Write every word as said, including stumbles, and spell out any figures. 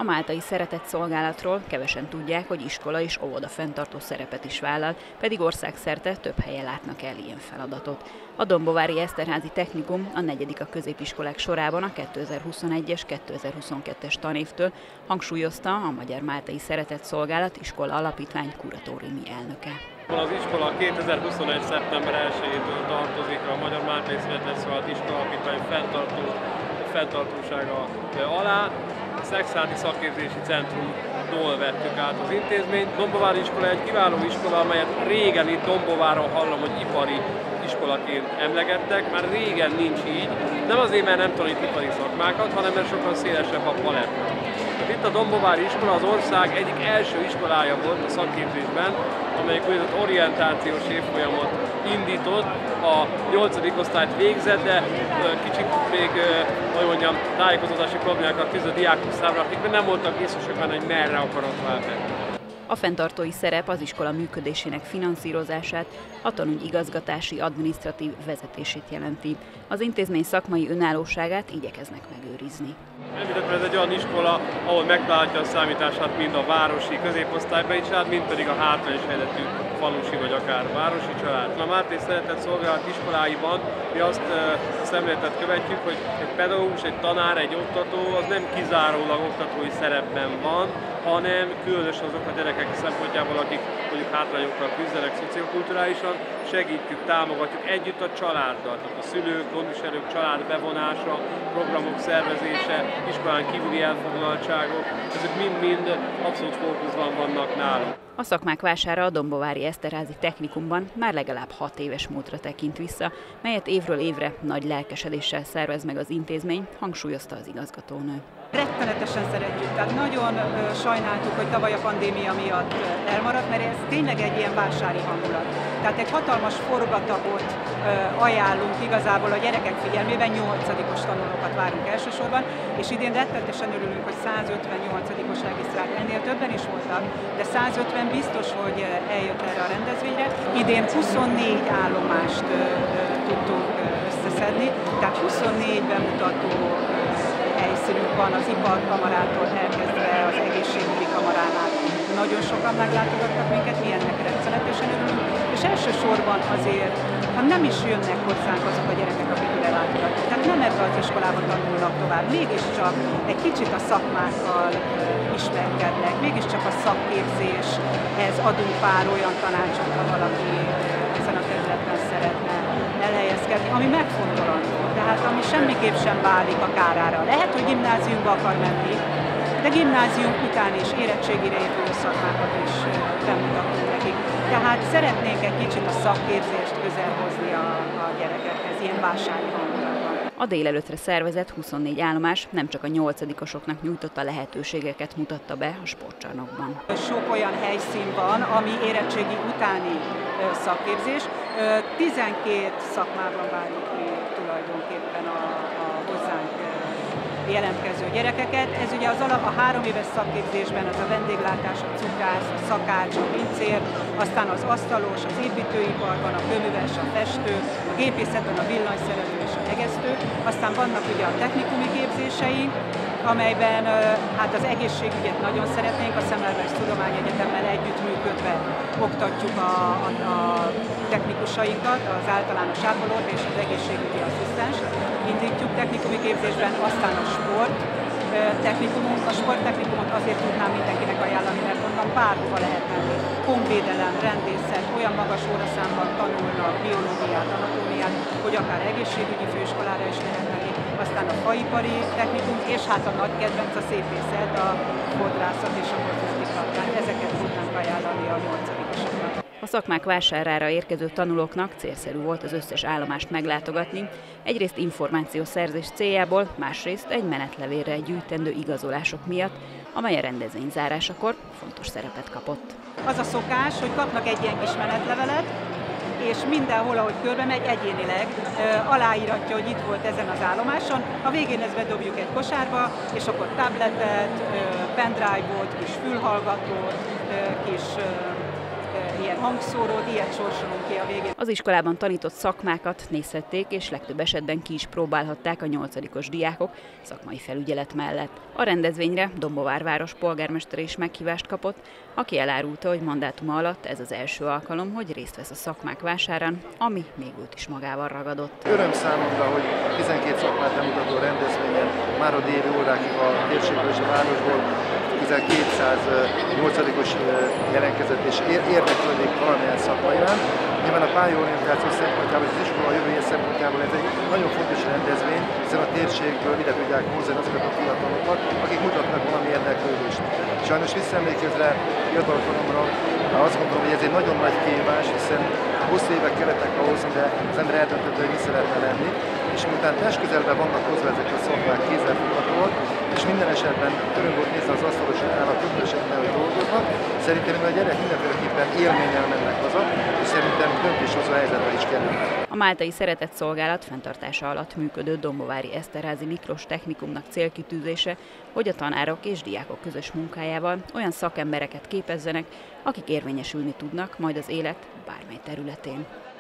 A máltai szeretetszolgálatról kevesen tudják, hogy iskola és óvoda fenntartó szerepet is vállal, pedig országszerte több helyen látnak el ilyen feladatot. A Dombovári Eszterházy Technikum a negyedik a középiskolák sorában a kétezer-huszonegyes kétezer-huszonkettes tanévtől, hangsúlyozta a Magyar Máltai Szeretetszolgálat iskola alapítvány kuratóriumi elnöke. Az iskola kétezer-huszonegy. szeptember elsejétől tartozik a Magyar Máltai Szeretetszolgálat iskola alapítvány fenntartó, fenntartósága alá. A Szekszárdi Szakképzési Centrumtól vettük át az intézményt. Dombovári iskola egy kiváló iskola, amelyet régen itt Dombováron hallom, hogy ipari iskolaként emlegettek, már régen nincs így. Nem azért, mert nem tanít ipari szakmákat, hanem mert sokkal szélesebb a paletta. Itt a Dombovári iskola az ország egyik első iskolája volt a szakképzésben, amelyik úgynevezett orientációs évfolyamot indított, a nyolcadik osztályt végzett, de kicsit még, hogy mondjam, tájékozódási problémákat küzd a diákok számára, akik nem voltak biztosak benne, hogy merre akarok váltani. A fenntartói szerep az iskola működésének finanszírozását, a tanügy igazgatási, adminisztratív vezetését jelenti. Az intézmény szakmai önállóságát igyekeznek megőrizni. Említettem, ez egy olyan iskola, ahol megtalálja a számítását mind a városi középosztálybeli család, mind pedig a hátrányos helyzetű falusi vagy akár városi család. A Máltai Szeretetszolgálat iskoláiban mi azt a szemléletet követjük, hogy egy pedagógus, egy tanár, egy oktató az nem kizárólag oktatói szerepben van, hanem különösen azok a gyerekek szempontjából, akik mondjuk hátrányokkal küzdenek szociokulturálisan, segítjük, támogatjuk együtt a családdal, tehát a szülők, gondviselők, család bevonása, programok szervezése, iskolán kívüli elfoglaltságok, ezek mind-mind abszolút fókuszban vannak nálunk. A szakmák vására a Dombovári Eszterházy Technikumban már legalább hat éves múltra tekint vissza, melyet évről évre nagy lelkesedéssel szervez meg az intézmény, hangsúlyozta az igazgatónő. Rettenetesen szeretjük, tehát nagyon ö, sajnáltuk, hogy tavaly a pandémia miatt elmaradt, mert ez tényleg egy ilyen vásári hangulat. Tehát egy hatalmas forgatagot ö, ajánlunk igazából a gyerekek figyelmében, nyolcadikos tanulókat várunk elsősorban, és idén rettenetesen örülünk, hogy százötvennyolcadikos regisztrált, ennél többen is voltak, de százötven biztos, hogy eljött erre a rendezvényre. Idén huszonnégy állomást ö, ö, tudtunk összeszedni, tehát huszonnégy bemutató ö, helyszínünk van az iparkamarától elkezdve az egészségügyi kamaránál. Nagyon sokan meglátogattak minket, mi ennek rettenetesen örülünk, és elsősorban azért, ha nem is jönnek hozzánk azok a gyerekek, akik ide látogatnak, tehát nem ebbe az iskolában tanulnak tovább, mégiscsak egy kicsit a szakmákkal ismerkednek, mégiscsak a szakképzéshez adunk pár olyan tanácsot, ha valaki ezen a területen szeretne elhelyezkedni, ami megfontolandó, tehát ami semmiképp sem válik a kárára. Lehet, hogy gimnáziumba akar menni, de gimnázium után is érettségire épülő szakmákat is bemutatunk nekik. Tehát szeretnénk egy kicsit a szakképzést közel hozni a, a gyerekekhez, ilyen vásári hangulatban. A délelőttre szervezett huszonnégy állomás nem csak a nyolcadikosoknak nyújtotta lehetőségeket mutatta be a sportcsarnokban. Sok olyan helyszín van, ami érettségi utáni szakképzés. tizenkét szakmában várjuk mi tulajdonképpen a, a hozzánk jelentkező gyerekeket. Ez ugye az alap, a három éves szakképzésben az a vendéglátás, a cukrász, a szakács, a pincér, aztán az asztalos, az építőiparban, a kőműves, a festő, a gépészetben a villanyszerelő és a hegesztő, aztán vannak ugye a technikumi képzéseink, amelyben hát az egészségügyet nagyon szeretnénk, a Szemmelweis Tudományegyetemmel együttműködve oktatjuk a, a, a technikusainkat, az általános ápolót és az egészségügyi asszisztens. Indítjuk technikumi képzésben, aztán a sport technikumot. A sporttechnikumot azért tudnám mindenkinek ajánlani, mert onnan bárhova lehet menni. Honvédelem, rendészet, olyan magas óraszámban tanulnak biológiát, anatómiát, hogy akár egészségügyi főiskolára is lehet menni. Aztán a faipari technikum, és hát a nagy kedvenc a szépészet, a fodrászat és a kozmetika. Tehát ezeket tudnánk ajánlani a nyolcadikosoknak. A szakmák vásárára érkező tanulóknak célszerű volt az összes állomást meglátogatni, egyrészt információszerzés céljából, másrészt egy menetlevélre gyűjtendő igazolások miatt, amely a rendezvény zárásakor fontos szerepet kapott. Az a szokás, hogy kapnak egy ilyen kis menetlevelet, és mindenhol, ahogy körbe megy, egyénileg aláíratja, hogy itt volt ezen az állomáson. A végén ezt bedobjuk egy kosárba, és akkor tabletet, pendrive-ot, kis fülhallgatót, kis ilyen hangszórót, ilyet sorsolunk ki a végén. Az iskolában tanított szakmákat nézhették, és legtöbb esetben ki is próbálhatták a nyolcadikos diákok szakmai felügyelet mellett. A rendezvényre Dombóvár város polgármestere is meghívást kapott, aki elárulta, hogy mandátuma alatt ez az első alkalom, hogy részt vesz a szakmák vásárán, ami még őt is magával ragadott. Öröm számomra, hogy tizenkét szakmát bemutató rendezvényen már a déli órákig a térségből és a városból közel kétszáz nyolcadikos jelentkezett és érdeklődik valamilyen szakma iránt. Nyilván a pályaorientáció szempontjából, az iskola jövője szempontjából ez egy nagyon fontos rendezvény, hiszen a térségből ide tudják hozni azokat a fiatalokat, akik mutatnak valami érdeklődést. Sajnos visszaemlékezve fiatalkoromra, azt gondolom, hogy ez egy nagyon nagy kihívás, hiszen hosszú évek kellettek ahhoz, de az ember eldöntötte, hogy mi szeretne lenni, és miután testközelben vannak hozzá ezek a szakmák kézzelfoghatóak, és minden esetben öröm volt nézni az asztalosoknál a több esetben, hogy dolgoznak, szerintem a gyerek mindenféleképpen élménnyel mennek haza, és szerintem döntéshozó helyzetbe is kerülnek. A Máltai Szeretett Szolgálat fenntartása alatt működő Dombóvári Eszterházy Miklós Technikumnak célkitűzése, hogy a tanárok és diákok közös munkájával olyan szakembereket képezzenek, akik érvényesülni tudnak majd az élet bármely területén.